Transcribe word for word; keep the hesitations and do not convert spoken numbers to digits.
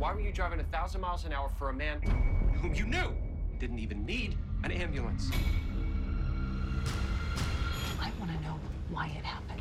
Why were you driving a thousand miles an hour for a man whom you knew didn't even need an ambulance? I want to know why it happened.